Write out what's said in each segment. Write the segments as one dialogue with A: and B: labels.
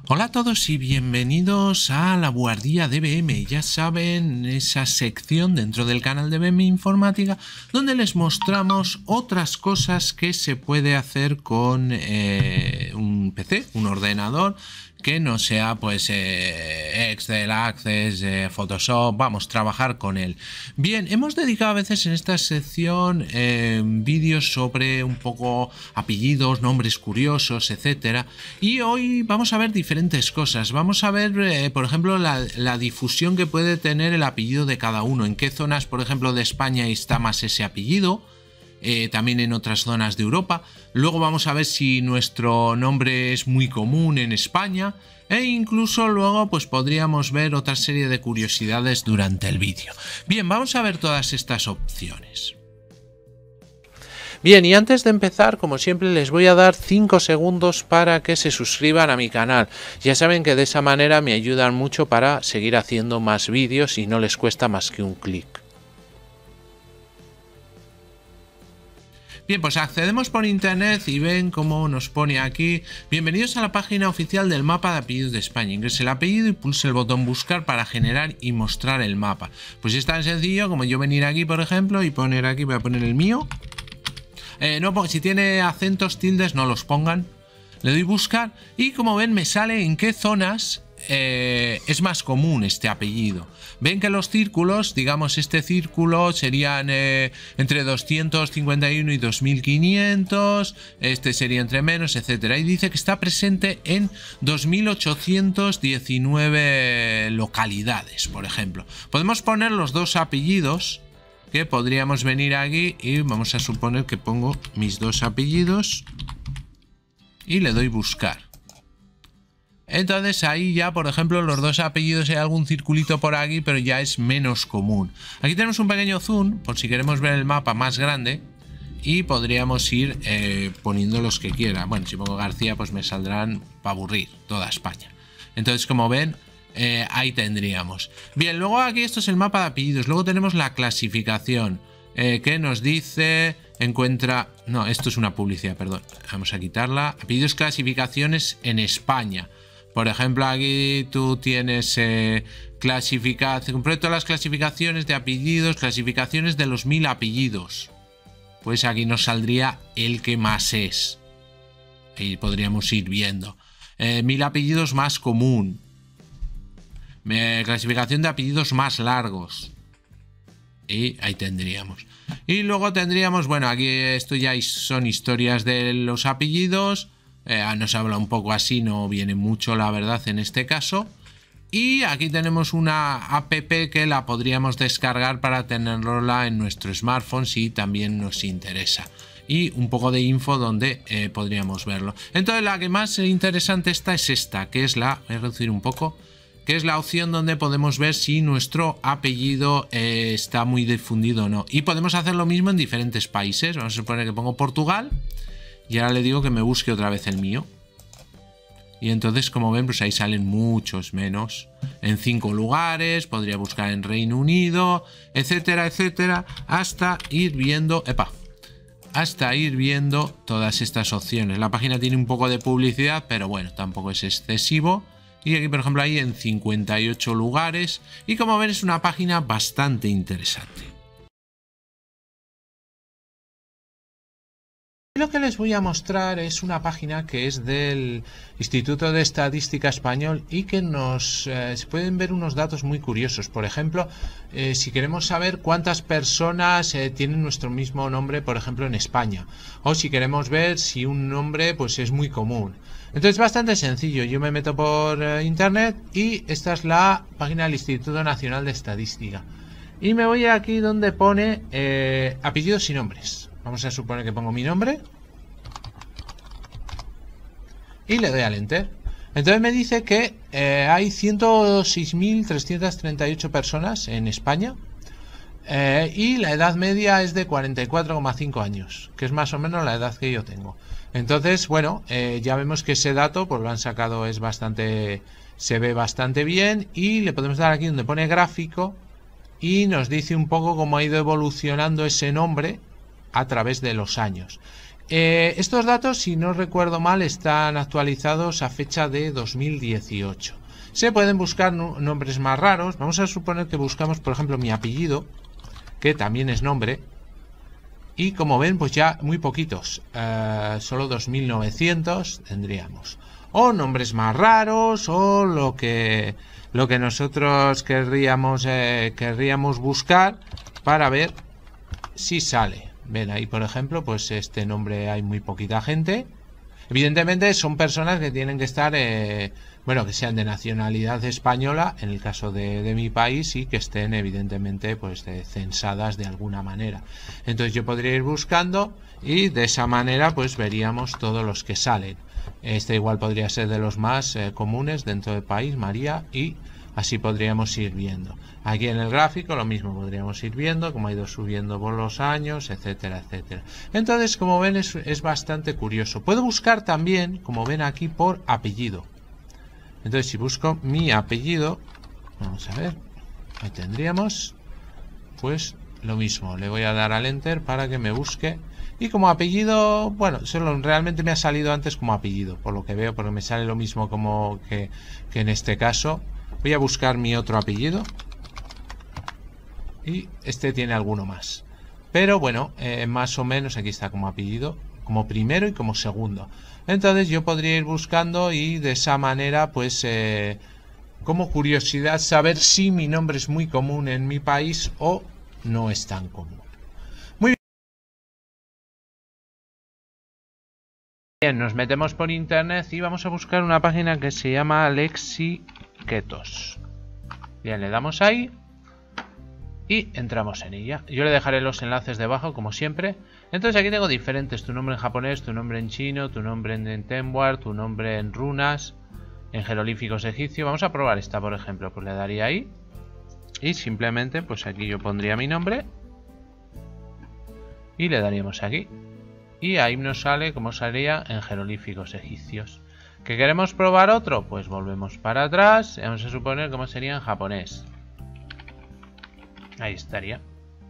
A: Hola a todos y bienvenidos a la Buhardilla DBM. Ya saben, esa sección dentro del canal de BM Informática donde les mostramos otras cosas que se puede hacer con un PC, un ordenador, que no sea pues Excel, Access, Photoshop, vamos, trabajar con él. Bien, hemos dedicado a veces en esta sección vídeos sobre un poco apellidos, nombres curiosos, etcétera, y hoy vamos a ver diferentes cosas. Vamos a ver, por ejemplo, la difusión que puede tener el apellido de cada uno, en qué zonas, por ejemplo, de España está más ese apellido. También en otras zonas de Europa. Luego vamos a ver si nuestro nombre es muy común en España, e incluso luego pues podríamos ver otra serie de curiosidades durante el vídeo. Bien, vamos a ver todas estas opciones. Bien, y antes de empezar, como siempre, les voy a dar 5 segundos para que se suscriban a mi canal. Ya saben que de esa manera me ayudan mucho para seguir haciendo más vídeos y no les cuesta más que un clic. Bien, pues accedemos por internet y ven cómo nos pone aquí: bienvenidos a la página oficial del mapa de apellidos de España. Ingrese el apellido y pulse el botón buscar para generar y mostrar el mapa. Pues es tan sencillo como yo venir aquí, por ejemplo, y poner aquí, voy a poner el mío. No, porque si tiene acentos, tildes, no los pongan. Le doy buscar y como ven me sale en qué zonas es más común este apellido. Ven que los círculos, digamos este círculo serían entre 251 y 2500, este sería entre menos, etcétera. Y dice que está presente en 2819 localidades, por ejemplo. Podemos poner los dos apellidos, que podríamos venir aquí y vamos a suponer que pongo mis dos apellidos y le doy buscar. Entonces ahí ya, por ejemplo, los dos apellidos, hay algún circulito por aquí, pero ya es menos común. Aquí tenemos un pequeño zoom, por si queremos ver el mapa más grande, y podríamos ir poniendo los que quiera. Bueno, si pongo García, pues me saldrán para aburrir toda España. Entonces, como ven, ahí tendríamos. Bien, luego aquí esto es el mapa de apellidos. Luego tenemos la clasificación, que nos dice... encuentra... no, esto es una publicidad, perdón. Vamos a quitarla. Apellidos, clasificaciones en España. Por ejemplo, aquí tú tienes clasificación, todas las clasificaciones de apellidos, clasificaciones de los 1000 apellidos. Pues aquí nos saldría el que más es. Ahí podríamos ir viendo. 1000 apellidos más común. Clasificación de apellidos más largos. Y ahí tendríamos. Y luego tendríamos, bueno, aquí esto ya son historias de los apellidos. Nos habla un poco así, no viene mucho la verdad en este caso. Y aquí tenemos una app que la podríamos descargar para tenerla en nuestro smartphone si también nos interesa. Y un poco de info donde podríamos verlo. Entonces la que más interesante está es esta, que es la... voy a reducir un poco... que es la opción donde podemos ver si nuestro apellido está muy difundido o no. Y podemos hacer lo mismo en diferentes países. Vamos a suponer que pongo Portugal y ahora le digo que me busque otra vez el mío. Y entonces, como ven, pues ahí salen muchos menos. En 5 lugares, podría buscar en Reino Unido, etcétera, etcétera, hasta ir viendo... ¡epa! Hasta ir viendo todas estas opciones. La página tiene un poco de publicidad, pero bueno, tampoco es excesivo. Y aquí, por ejemplo, hay en 58 lugares. Y como ven, es una página bastante interesante. Lo que les voy a mostrar es una página que es del Instituto de Estadística Español y que se pueden ver unos datos muy curiosos. Por ejemplo, si queremos saber cuántas personas tienen nuestro mismo nombre, por ejemplo, en España. O si queremos ver si un nombre pues es muy común. Entonces es bastante sencillo. Yo me meto por internet y esta es la página del Instituto Nacional de Estadística. Y me voy aquí donde pone apellidos y nombres. Vamos a suponer que pongo mi nombre. Y le doy al enter. Entonces me dice que hay 106.338 personas en España. Y la edad media es de 44,5 años. Que es más o menos la edad que yo tengo. Entonces, bueno, ya vemos que ese dato pues lo han sacado, es bastante... se ve bastante bien. Y le podemos dar aquí donde pone gráfico. Y nos dice un poco cómo ha ido evolucionando ese nombre a través de los años. Estos datos, si no recuerdo mal, están actualizados a fecha de 2018. Se pueden buscar nombres más raros. Vamos a suponer que buscamos, por ejemplo, mi apellido, que también es nombre. Y como ven, pues ya muy poquitos. Solo 2900 tendríamos. O nombres más raros, o lo que nosotros querríamos buscar para ver si sale. Ven ahí, por ejemplo, pues este nombre hay muy poquita gente. Evidentemente son personas que tienen que estar, bueno, que sean de nacionalidad española, en el caso de mi país, y que estén evidentemente pues censadas de alguna manera. Entonces yo podría ir buscando y de esa manera pues veríamos todos los que salen. Este igual podría ser de los más comunes dentro del país, María, y así podríamos ir viendo. Aquí en el gráfico lo mismo, podríamos ir viendo cómo ha ido subiendo por los años, etcétera, etcétera. Entonces, como ven, es bastante curioso. Puedo buscar también, como ven aquí, por apellido. Entonces, si busco mi apellido, vamos a ver, ahí tendríamos, pues lo mismo. Le voy a dar al Enter para que me busque. Y como apellido, bueno, realmente me ha salido antes como apellido, por lo que veo, porque me sale lo mismo como que en este caso. Voy a buscar mi otro apellido. Y este tiene alguno más. Pero bueno, más o menos aquí está como apellido, como primero y como segundo. Entonces yo podría ir buscando y de esa manera, pues, como curiosidad, saber si mi nombre es muy común en mi país o no es tan común. Muy bien, nos metemos por internet y vamos a buscar una página que se llama Lexiketos. Bien, le damos ahí y entramos en ella. Yo le dejaré los enlaces debajo, como siempre. Entonces aquí tengo diferentes: tu nombre en japonés, tu nombre en chino, tu nombre en Tenwar, tu nombre en runas, en jeroglíficos egipcios. Vamos a probar esta, por ejemplo. Pues le daría ahí y simplemente pues aquí yo pondría mi nombre y le daríamos aquí. Y ahí nos sale como salía en jeroglíficos egipcios. ¿Que queremos probar otro? Pues volvemos para atrás. Vamos a suponer cómo sería en japonés. Ahí estaría.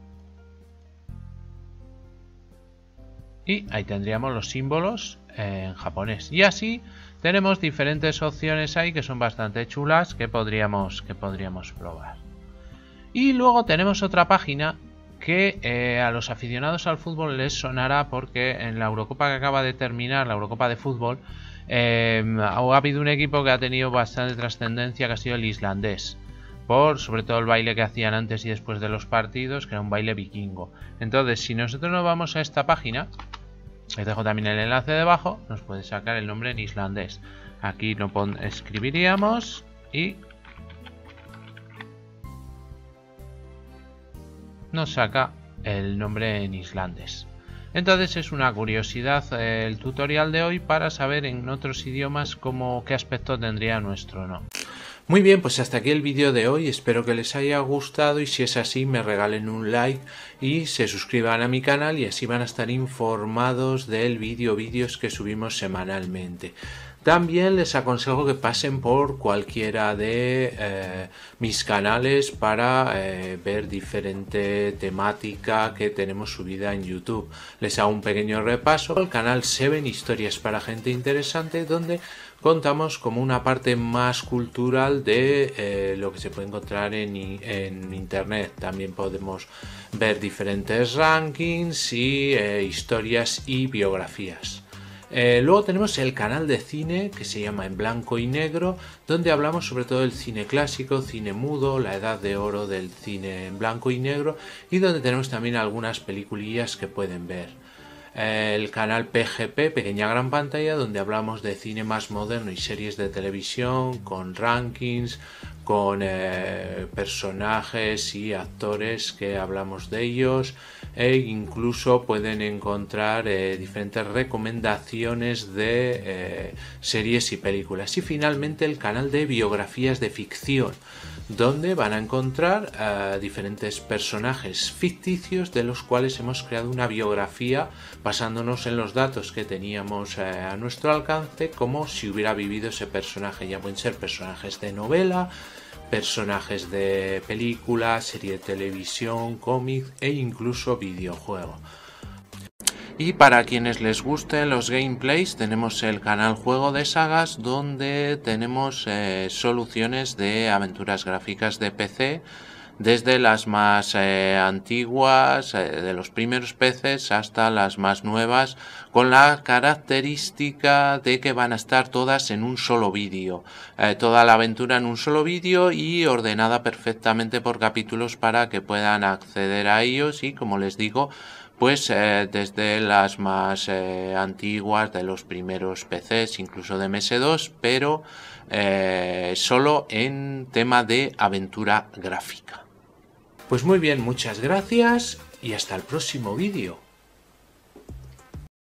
A: Y ahí tendríamos los símbolos en japonés. Y así tenemos diferentes opciones ahí que son bastante chulas que podríamos probar. Y luego tenemos otra página que a los aficionados al fútbol les sonará, porque en la Eurocopa que acaba de terminar, la Eurocopa de fútbol, ha habido un equipo que ha tenido bastante trascendencia, que ha sido el islandés. Por sobre todo el baile que hacían antes y después de los partidos, que era un baile vikingo. Entonces, si nosotros nos vamos a esta página, les dejo también el enlace debajo, nos puede sacar el nombre en islandés. Aquí lo escribiríamos y nos saca el nombre en islandés. Entonces es una curiosidad el tutorial de hoy para saber en otros idiomas qué aspecto tendría nuestro nombre. Muy bien, pues hasta aquí el vídeo de hoy, espero que les haya gustado y si es así me regalen un like y se suscriban a mi canal y así van a estar informados del vídeos que subimos semanalmente. También les aconsejo que pasen por cualquiera de mis canales para ver diferente temática que tenemos subida en YouTube. Les hago un pequeño repaso. El canal 7 Historias para Gente Interesante, donde contamos como una parte más cultural de lo que se puede encontrar en internet. También podemos ver diferentes rankings y historias y biografías. Luego tenemos el canal de cine que se llama En Blanco y Negro, donde hablamos sobre todo del cine clásico, cine mudo, la edad de oro del cine en blanco y negro, y donde tenemos también algunas peliculillas que pueden ver. El canal PGP, Pequeña Gran Pantalla, donde hablamos de cine más moderno y series de televisión con rankings, con personajes y actores que hablamos de ellos, e incluso pueden encontrar diferentes recomendaciones de series y películas. Y finalmente el canal de biografías de ficción, donde van a encontrar diferentes personajes ficticios de los cuales hemos creado una biografía basándonos en los datos que teníamos a nuestro alcance, como si hubiera vivido ese personaje. Ya pueden ser personajes de novela, personajes de película, serie de televisión, cómic e incluso videojuego. Y para quienes les gusten los gameplays, tenemos el canal Juego de Sagas, donde tenemos soluciones de aventuras gráficas de PC, desde las más antiguas, de los primeros PCs, hasta las más nuevas, con la característica de que van a estar todas en un solo vídeo. Toda la aventura en un solo vídeo y ordenada perfectamente por capítulos para que puedan acceder a ellos y, como les digo, pues desde las más antiguas, de los primeros PCs, incluso de MS2, pero solo en tema de aventura gráfica. Pues muy bien, muchas gracias y hasta el próximo vídeo.